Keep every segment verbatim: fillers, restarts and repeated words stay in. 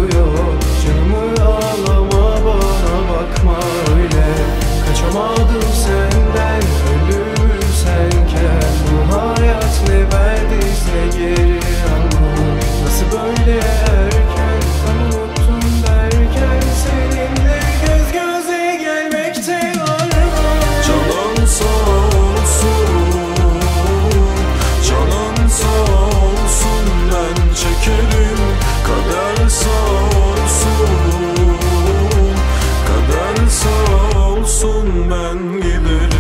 yok. Canımı ağlama, bana bakma öyle. Kaçamadım senden, öldüm senken. Bu hayat ne verdiyse geri alma. Nasıl böyle erken unuttum derken, seninle göz göze gelmekte var mı? Canım sağ olsun, canım sağ olsun, ben çekerim. Kader sağ olsun, kader sağ olsun, ben giderim.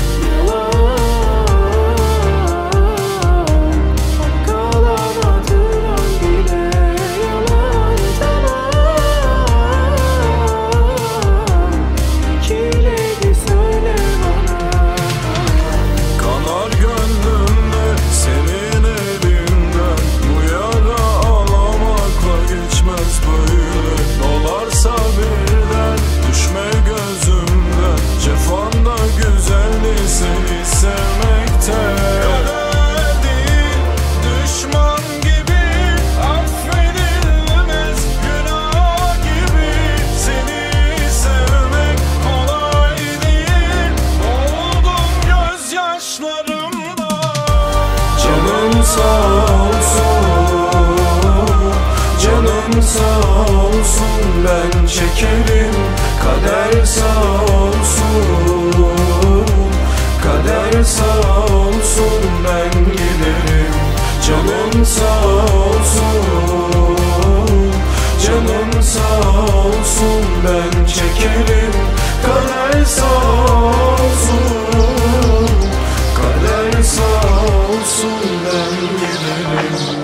Canım sağ olsun, canım sağ olsun, ben çekerim. Kader sağ olsun, kader sağ olsun, ben giderim. Canım sağ olsun, canım sağ olsun, ben çekerim. Kader sağ olsun, kader sağ olsun, ben giderim.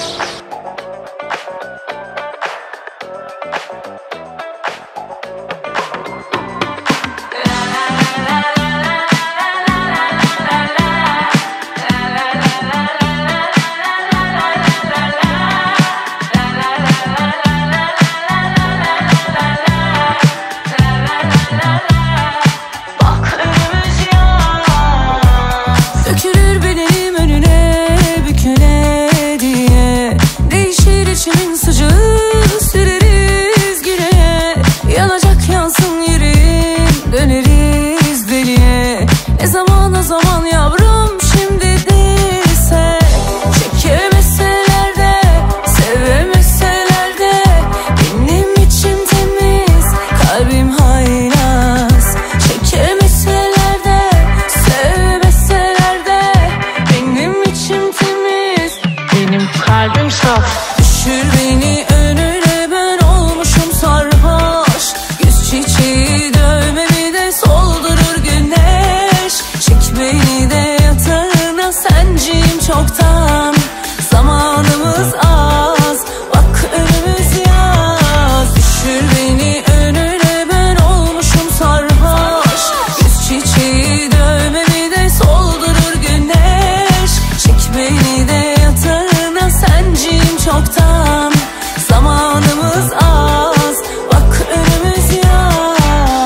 İçimin sıcağı süreriz güne. Yanacak yansın yerim, döneriz deliye. Ne zaman o zaman yavrum şimdi değilse. Çekemeseler de, sevemeseler de, benim içim temiz, kalbim haylaz. Çekemeseler de, sevmeseler de, benim içim temiz, benim kalbim saf. Düşür beni önüne, ben olmuşum sarhoş. Yüz çiçeği dövmemi de soldurur güneş. Çek beni de yatağına, senciyim çoktan. Zamanımız az, bak önümüz yaz. Düşür beni önüne, ben olmuşum sarhoş. Yüz çiçeği dövmemi de soldurur güneş. Çek beni de yatağına, senciyim çoktan. Zamanımız az, bak önümüz yaz.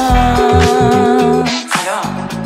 Alo.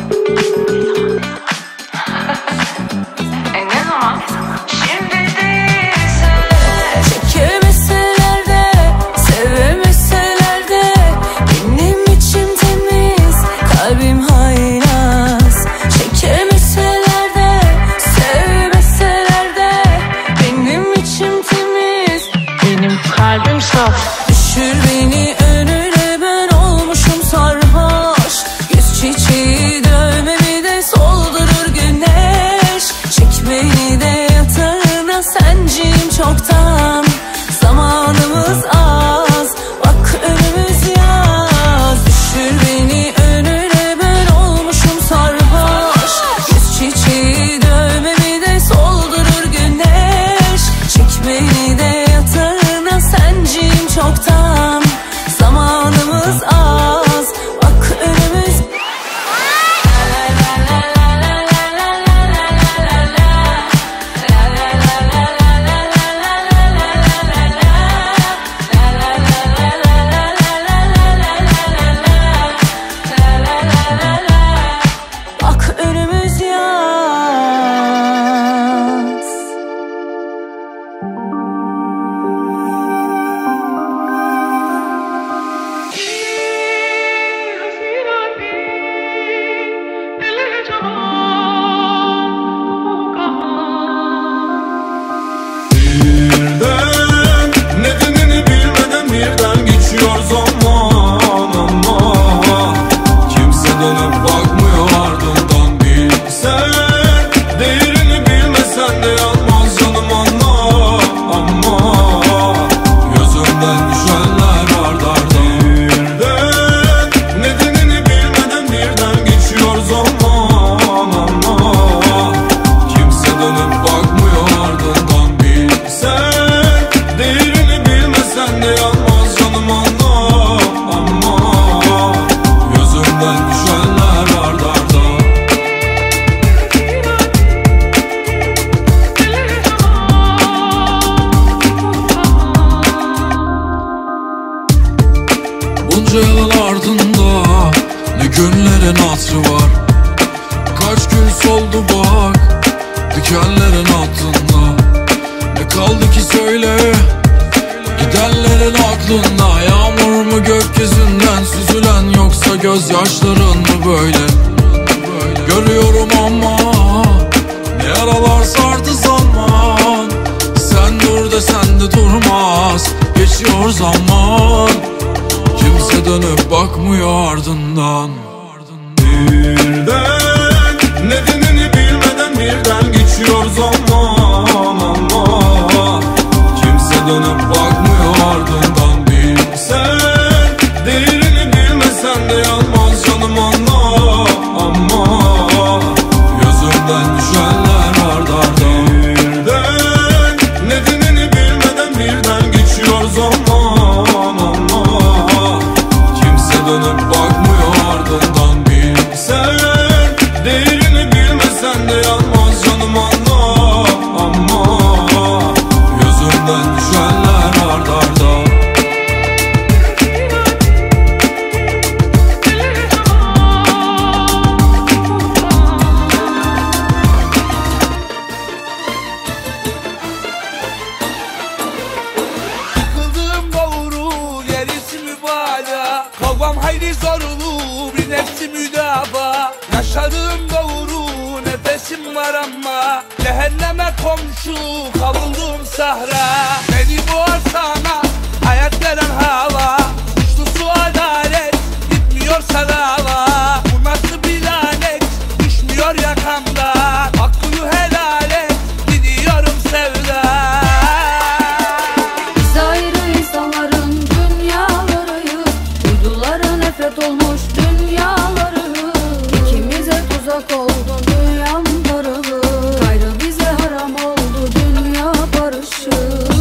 E ne zaman? Şimdi değilse. Çekemeseler de, sevemeseler de, benim içim temiz, kalbim haylaz. Çekemeseler de, sevmeseler de, benim içim temiz, benim kalbim saf. Düşür beni önüne, ben olmuşum sarhoş. Yüz çiçeği dövmemi de soldurur güneş. Çek beni de yatağına, senciyim çoktan. Zamanımız az, bak önümüz yaz. Düşür beni önüne, ben olmuşum sarhoş. Yüz çiçeği dövmemi de soldurur güneş. Çek beni de yatağına, senciyim çoktan. Bunca yılın ardında ne günlerin hatırı var. Kaç gül soldu bak dikenlerin altında. Ne kaldı ki söyle gidenlerin aklında. Yağmur mu gökyüzünden süzülen, yoksa gözyaşların mı böyle? Görüyorum ama ne yaralar sardı zaman. Sen dur desen de durmaz, geçiyor zaman. Kimse dönüp bakmıyor ardından. Birden nedenini bilmeden birden geçiyor zaman ama kimse dönüp bakmıyor ardından. Bilsen değerini bilmesen de yanmaz canım anla. Ama gözümden düşenler ard arda. Birden nedenini bilmeden birden geçiyor zaman ama kimse dönüp bakmıyor ardından. Bilsen değerini bilmesen de yanmaz canım anla. Ama gözümden düşenler ard arda. Yıkıldım doğru gerisi mübalağa. Kavgam hayli zorlu bir nefsi müdafaa. Yaşadığım doğru nefesim var ama cehenneme komşu kavruldum sahra. Beni boğar sana hayat veren hava. Suçlusu adalet gitmiyorsa dava. Bu nasıl bir lanet düşmüyor yakamdan. Hakkını helal et gidiyorum sevda. Biz ayrı insanların dünyalarıyız. Uydulara nefret olmuş dünyaları. İkimize tuzak oldu dünyam darılığı. Gayrı bize haram oldu dünya barışı.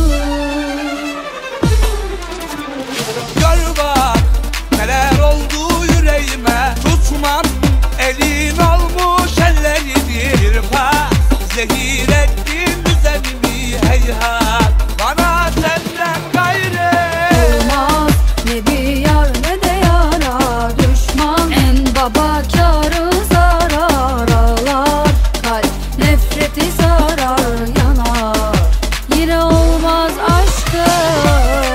Gör bak neler oldu yüreğime. Tutmam elin olmuş ellerini. Bir pas zehir ettin düzenimi heyhat. Bana senden gayrı Olmaz ne bir yar ne de yara. Düşman en baba kârı zarar. Ağlar kalp nefreti sarar yanar. Yine olmaz aşkım.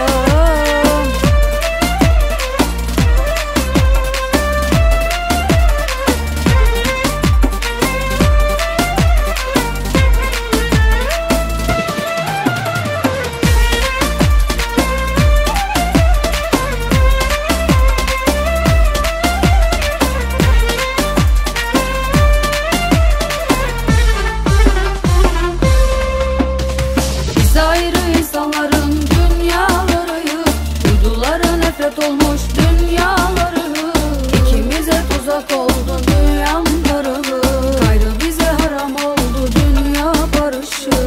Biz ayrı insanların dünyalarıyız. Uydulara nefret olmuş dünyaları. İkimize tuzak oldu dünyam darılığı. Gayrı bize haram oldu dünya barışı.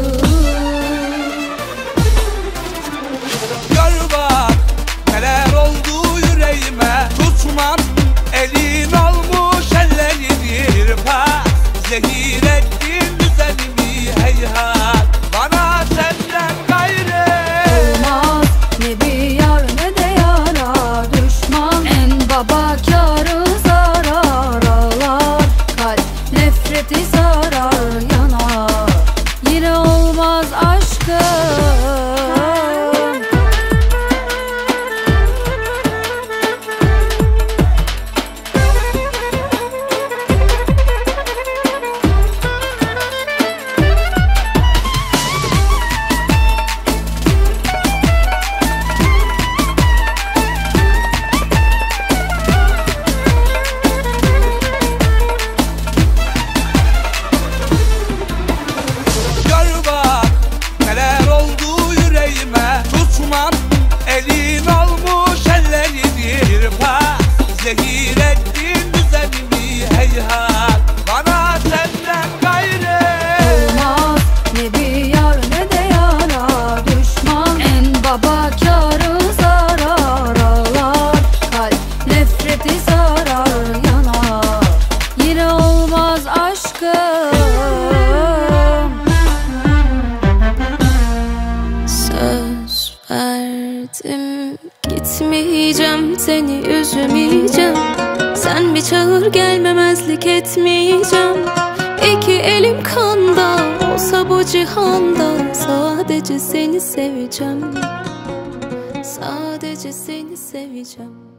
Gör bak neler oldu yüreğime. Tutmam elin olmuş ellerini. Bir pas zehir ettin düzenimi heyhat. Bana senden gayrı Olmaz ne bir yar ne de yara. Düş Gitmeyeceğim, seni üzmeyeceğim. Sen bir çağır, gelmemezlik etmeyeceğim. İki elim kanda olsa bu cihanda, sadece seni seveceğim. Sadece seni seveceğim.